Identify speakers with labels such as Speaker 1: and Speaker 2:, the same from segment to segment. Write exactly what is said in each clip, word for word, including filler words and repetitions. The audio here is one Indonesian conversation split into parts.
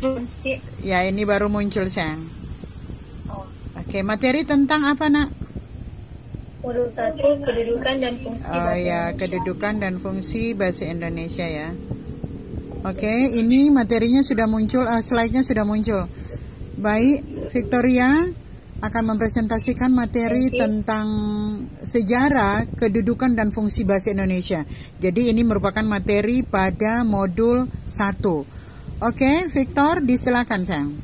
Speaker 1: Ya, ini baru muncul, sayang. Oh. Oke, materi tentang apa, Nak?
Speaker 2: Modul satu, kedudukan dan fungsi
Speaker 1: oh,
Speaker 2: bahasa
Speaker 1: ya,
Speaker 2: Indonesia.
Speaker 1: kedudukan dan fungsi bahasa Indonesia ya. Oke, ini materinya sudah muncul, uh, slide-nya sudah muncul. Baik, Victoria akan mempresentasikan materi tentang sejarah, kedudukan dan fungsi bahasa Indonesia. Jadi ini merupakan materi pada modul satu. Oke, Victor, disilakan, sayang.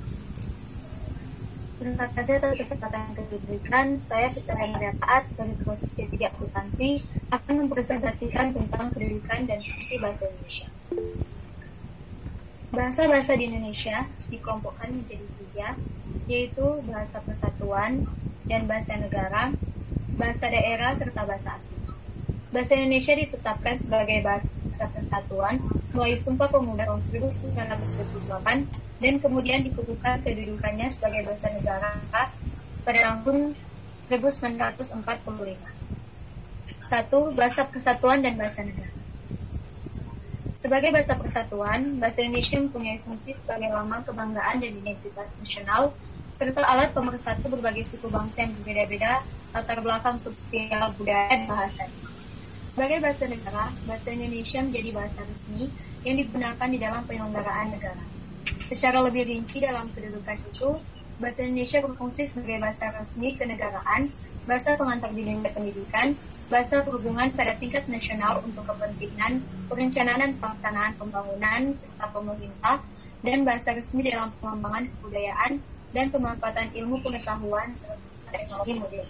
Speaker 2: Terima kasih atas kesempatan kedudukan. Saya Victoria Maria Taat dari proses D tiga Akuntansi akan mempresentasikan tentang kedudukan dan fungsi bahasa Indonesia. Bahasa-bahasa di Indonesia dikelompokkan menjadi tiga, yaitu bahasa persatuan dan bahasa negara, bahasa daerah, serta bahasa asing. Bahasa Indonesia ditetapkan sebagai bahasa persatuan melalui Sumpah Pemuda tahun seribu sembilan ratus dua puluh delapan dan kemudian dikukuhkan kedudukannya sebagai bahasa negara pada tahun seribu sembilan ratus empat puluh lima. Satu. Bahasa persatuan dan bahasa negara. Sebagai bahasa persatuan, bahasa Indonesia mempunyai fungsi sebagai lambang kebanggaan dan identitas nasional, serta alat pemersatu berbagai suku bangsa yang berbeda-beda, latar belakang sosial, budaya, dan bahasa. Sebagai bahasa negara, bahasa Indonesia menjadi bahasa resmi yang digunakan di dalam penyelenggaraan negara. Secara lebih rinci dalam kedudukan itu, bahasa Indonesia berfungsi sebagai bahasa resmi kenegaraan, bahasa pengantar di dunia pendidikan, bahasa perhubungan pada tingkat nasional untuk kepentingan perencanaan dan pelaksanaan pembangunan serta pemerintah, dan bahasa resmi dalam pengembangan kebudayaan dan pemanfaatan ilmu pengetahuan serta teknologi modern.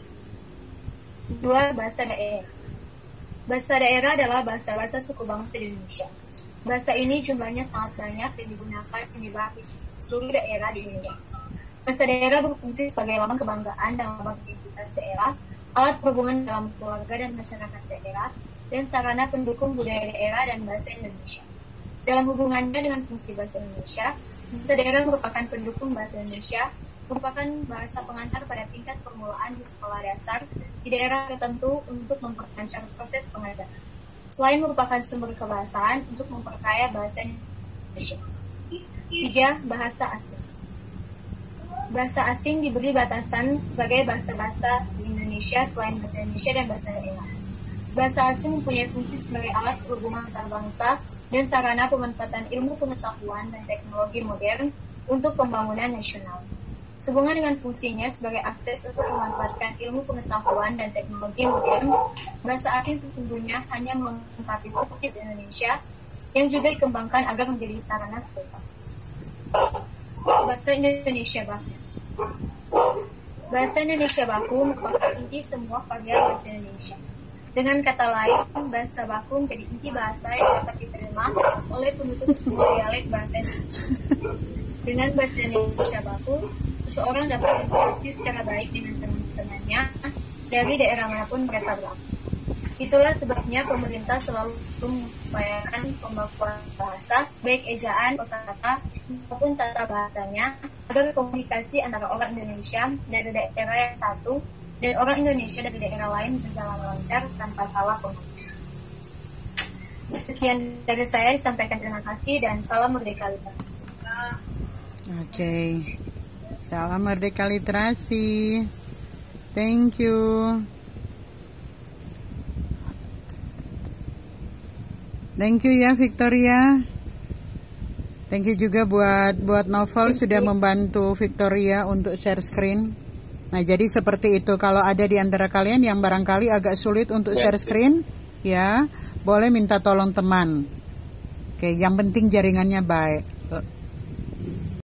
Speaker 2: Dua. Bahasa daerah. Bahasa daerah adalah bahasa-bahasa suku bangsa di Indonesia. Bahasa ini jumlahnya sangat banyak dan digunakan di seluruh daerah di Indonesia. Bahasa daerah berfungsi sebagai lambang kebanggaan dan lambang identitas daerah, alat perhubungan dalam keluarga dan masyarakat daerah, dan sarana pendukung budaya daerah dan bahasa Indonesia. Dalam hubungannya dengan fungsi bahasa Indonesia, bahasa daerah merupakan pendukung bahasa Indonesia, merupakan bahasa pengantar pada tingkat permulaan di sekolah dasar di daerah tertentu untuk memperlancar proses pengajaran. Selain merupakan sumber kebahasaan untuk memperkaya bahasa Indonesia. Tiga. Bahasa asing. Bahasa asing diberi batasan sebagai bahasa-bahasa di Indonesia selain bahasa Indonesia dan bahasa daerah. Bahasa asing mempunyai fungsi sebagai alat perhubungan antar bangsa dan sarana pemanfaatan ilmu pengetahuan dan teknologi modern untuk pembangunan nasional. Sehubungan dengan fungsinya sebagai akses untuk memanfaatkan ilmu pengetahuan dan teknologi modern, bahasa asing sesungguhnya hanya melengkapi fungsi Indonesia yang juga dikembangkan agar menjadi sarana serupa. Bahasa Indonesia baku. Bahasa Indonesia baku merupakan inti semua varian bahasa Indonesia. Dengan kata lain, bahasa baku menjadi inti bahasa yang dapat diterima oleh penutur semua dialek bahasa Indonesia. Dengan bahasa Indonesia baku, seseorang dapat berinteraksi secara baik dengan teman-temannya dari daerah manapun mereka berasal. Itulah sebabnya pemerintah selalu mengupayakan pembakuan bahasa, baik ejaan, kosakata, maupun tata bahasanya, agar komunikasi antara orang Indonesia dari daerah yang satu dan orang Indonesia dari daerah lain berjalan lancar tanpa salah pengertian. Sekian dari saya, disampaikan terima kasih dan salam merdeka literasi.
Speaker 1: Oke. Okay. Salam merdeka literasi. Thank you. Thank you ya Victoria. Thank you juga buat buat Novel sudah membantu Victoria untuk share screen. Nah, jadi seperti itu. Kalau ada di antara kalian yang barangkali agak sulit untuk share screen, ya, boleh minta tolong teman. Oke, yang penting jaringannya baik.